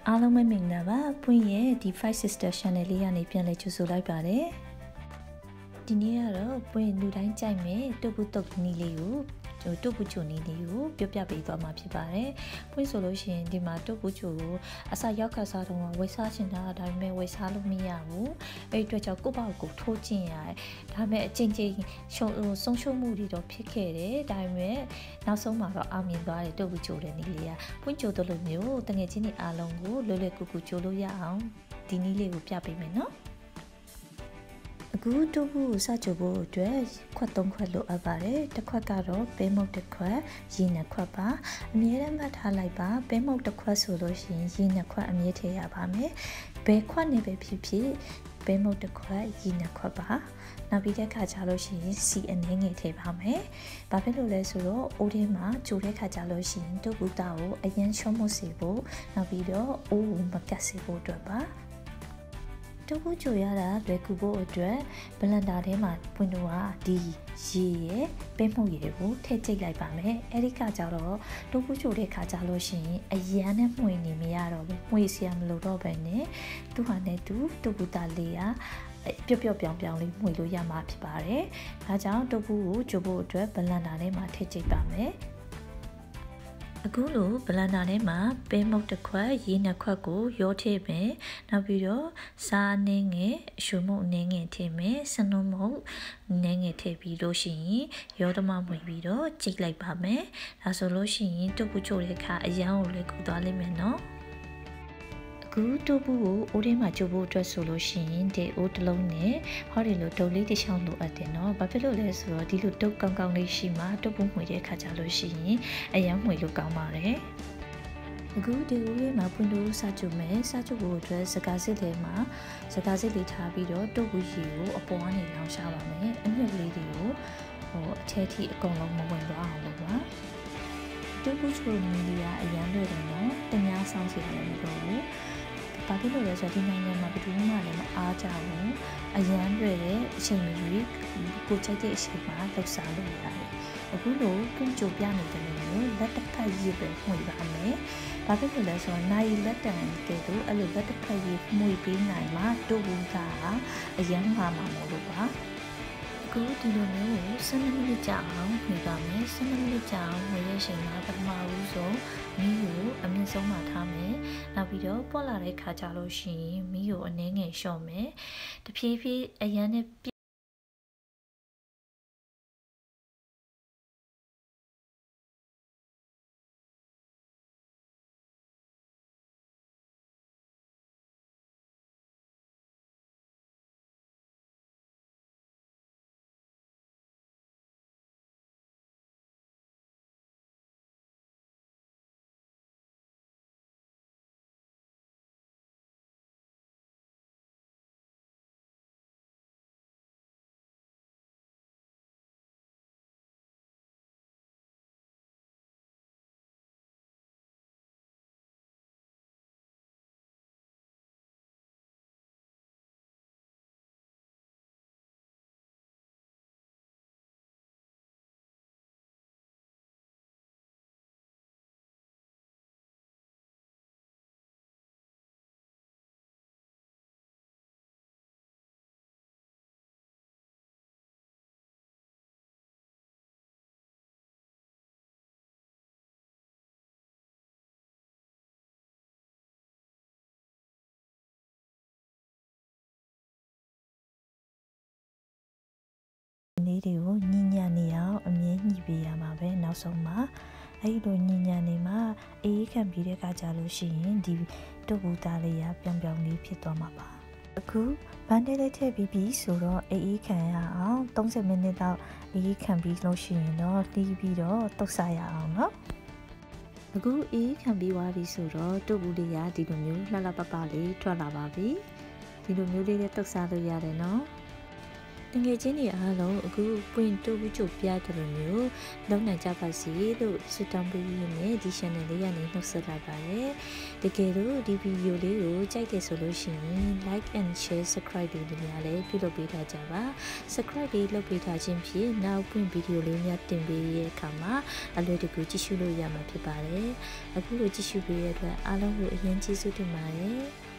အားလုံးပဲမင်္ဂလာပါပွင့်ရဲ့ဒီ5 sister channel လေးကနေပြန်လည်ကြိုဆိုလိုက်ပါတယ်ဒီနေ့ကတော့ပွင့်လူတိုင်းကြိုက်မယ်တုတ်ပုတုတ်နီးလေးကိုတုတ်ပုချိုနီးလေးကိုပြောပြပေးသွားမှာဖြစ်ပါတယ်ပွင့်ဆိုလို့ရှိရင်ဒီမှာတုတ်ပုချိုကိုအစာရောက်ခါစားတော့ဝယ်စားချင်တာဒါပေမဲ့ဝယ်စားလို့မရဘူးအဲ့အတွက်ကြောင့်ကိုယ့်ဘောက်ကိုထိုးကျင်ရတယ်ဒါပေမဲ့အချင်းချင်းဆုံးရှုံးမှုတွေတော့ဖြစ်ခဲ့တယ်ဒါပေမဲ့နောက်ဆုံးမှာတော့အောင်မြင်သွားတယ်တုတ်ပုချိုတဲ့နီးလေးကပွင့်ချိုတို့လိုမျိုးတငယ်ချင်းတွေအားလုံးကိုလွယ်လွယ်ကူကူချိုလို့ရအောင်ဒီနီးလေးကိုပြပေးမယ်နော်အခုတုပ်ဖို့စကြဖို့အတွက်ခွက်3ခွက်လိုအပ်ပါတယ်တစ်ခွက်ကတော့ပဲမုတ်တစ်ခွက်ရေနှစ်ခွက်ပါအမြဲတမ်းမှတ်ထားလိုက်ပါပဲမုတ်တစ်ခွက်ဆိုလို့ရှိရင်ရေနှစ်ခွက်အမြဲထည့်ရပါမယ်ဘယ်ခွက်နဲ့ပဲဖြစ်ဖြစ်ပဲမုတ်တစ်ခွက်ရေနှစ်ခွက်ပါနောက်ပြီးတဲ့ခါကျလို့ရှိရင်စီအနှဲငယ်ထည့်ပါမယ်ဘာဖြစ်လို့လဲဆိုတော့အိုးထဲမှာကြိုတဲ့ခါကျလို့ရှိရင်တုပ်ဘူးသားကိုအရင်ချုံးမစေဖို့နောက်ပြီးတော့အိုးကိုမကတ်စေဖို့အတွက်ပါတုပ်ဘူးချိုရတာလွယ်ကူဖို့အတွက်ဘလန်ဒါထဲမှာပွင့်တော့ဒီရေရဲ့ပဲမှုရည်ကိုထည့်ကြိတ်လိုက်ပါမယ်အဲ့ဒီခါကျတော့တုပ်ဘူးချိုတဲ့ခါကျလို့ရှိရင်အရန်နဲ့မှွေနေမရတော့ဘူးမှွေစရာမလိုတော့ဘဲနဲ့သူ့ဟာနဲ့သူတုပ်ဘူးသားလေးကပျော့ပြောင်လေးမှွေလို့ရမှာဖြစ်ပါတယ်ဒါကြောင့်တုပ်ဘူးကိုချိုဖို့အတွက်ဘလန်ဒါထဲမှာထည့်ကြိတ်ပါမယ်အခုလိုဘလန်ဒါထဲမှာပဲမုတ်တစ်ခွက်ရေနှစ်ခွက်ကိုရောထည့်မယ်နောက်ပြီးတော့စားနှင်းငယ်အရှုံမုတ်နှင်းငယ်ထည့်မယ်စနုံမုတ်နှင်းငယ်ထည့်ပြီးလို့ရှိရင်ရောသမားဝင်ပြီးတော့ကြိတ်လိုက်ပါမယ်ဒါဆိုလို့ရှိရင်တုပ်ပုချိုတဲ့ခါအရန်ကိုလည်းကူသွားလိမ့်မယ်နော်အခုတုပ်ဘူးကိုအိုးထဲမှာကျုပ်ဖို့အတွက်ဆိုလို့ရှိရင်ဒီအိုးတစ်လုံးနဲ့ဟောဒီလိုတုပ်လေးတစ်ချောင်းလိုအပ်တယ်နော်ဘာဖြစ်လို့လဲဆိုတော့ဒီလိုတုပ်ကောင်းလေးရှိမှတုပ်ဘူးမှွေတဲ့ခါကျလို့ရှိရင်အရန်မှွေလို့ကောင်းပါတယ်အခုဒီဦးလေးမှာပွင့်လို့စကြမယ်စကြဖို့အတွက်စကားစစ်လေးမှာစကားစစ်လေးထားပြီးတော့တုပ်ဘူးရေကိုအပေါ်ကနေလောင်းရှားပါမယ်အမြုပ်လေးတွေကိုအထဲထိအကုန်လုံးမဝင်သွားအောင်လုပ်ပါတုပ်ဘူးချိုမီလီယာအရန်လွယ်တယ်နော်တ냐ဆောင်းစီလည်းမလိုဘူးဘာဖြစ်လို့လဲဆိုတော့ဒီနိုင်ငံမှာဘယ်သူမှလည်းမအားကြဘူးအရန်တွေတဲ့အချိန်ကြီးကိုကြိုက်တဲ့အချိန်မှာလှုပ်ရှားလို့ရတယ်အခုလိုပွင့်ကြိုပြနေတယ်လို့လက်တစ်ဖက်ရေးပဲမှွေပါမယ်ဘာဖြစ်လို့လဲဆိုတော့နိုင်လက်တံကဲတော့အဲ့လိုလက်တစ်ဖက်ရေးမှွေပေးနိုင်မှတို့ဘူးကအရန်မှာမလို့ပါအခုဒီလိုမျိုး12မိနစ်ကြာအောင်မှွေပါမယ်12မိနစ်ကြာအောင်မှွေရဲ့အချိန်မှာပထမဦးဆုံးမီးကိုအမြင့်ဆုံးမှာထားမယ်နောက်ပြီးတော့ပေါ်လာတဲ့ခါကြလို့ရှိရင်မီးကိုအနည်းငယ်လျှော့မယ်တဖြည်းဖြည်းအရန်နဲ့လေးတွေကိုညညနေအောင်အမြဲညှိပေးရမှာပဲနောက်ဆုံးမှာအဲ့လိုညညနေမှာအေးခံပြီးတဲ့အခါကျလို့ရှိရင်ဒီတုပ်ဘူးသားလေးကပြောင်လေးဖြစ်သွားမှာပါအခုဘန်ဒဲလေးထည့်ပြီးပြီဆိုတော့အေးခံရအောင်30မိနစ်တော့အေးခံပြီးလို့ရှိရင်တော့တီးပြီးတော့တုပ်စားရအောင်နော်အခုအေးခံပြီးသွားပြီဆိုတော့တုပ်ဘူးလေးကဒီလိုမျိုးလှလှပပလေးထွက်လာပါပြီဒီလိုမျိုးလေးနဲ့တုပ်စားလို့ရတယ်နော်တငယ်ချင်းတွေအားလုံးအခုပွင့်တိုးဘူးချုပ်ပြတယ်လို့မျိုးလုံနိုင်ကြပါစေလို့ဆုတောင်းပေးရင်းနဲ့ဒီ channel လေးကနေနှုတ်ဆက်လိုက်ပါတယ်တကယ်လို့ဒီဗီဒီယိုလေးကိုကြိုက်တယ်ဆိုလို့ရှိရင် like and share subscribe တွေများလည်းပြုလုပ်ပေးထားကြပါ subscribe တွေလုပ်ပေးထားခြင်းဖြင့်နောက်ပွင့်ဗီဒီယိုလေးများတင်ပေးရတဲ့အခါမှာအလွယ်တကူကြည့်ရှုလို့ရမှာဖြစ်ပါတယ်အခုလိုကြည့်ရှုပေးရတဲ့အတွက်အားလုံးကိုအရင်ကျေးဇူးတင်ပါတယ်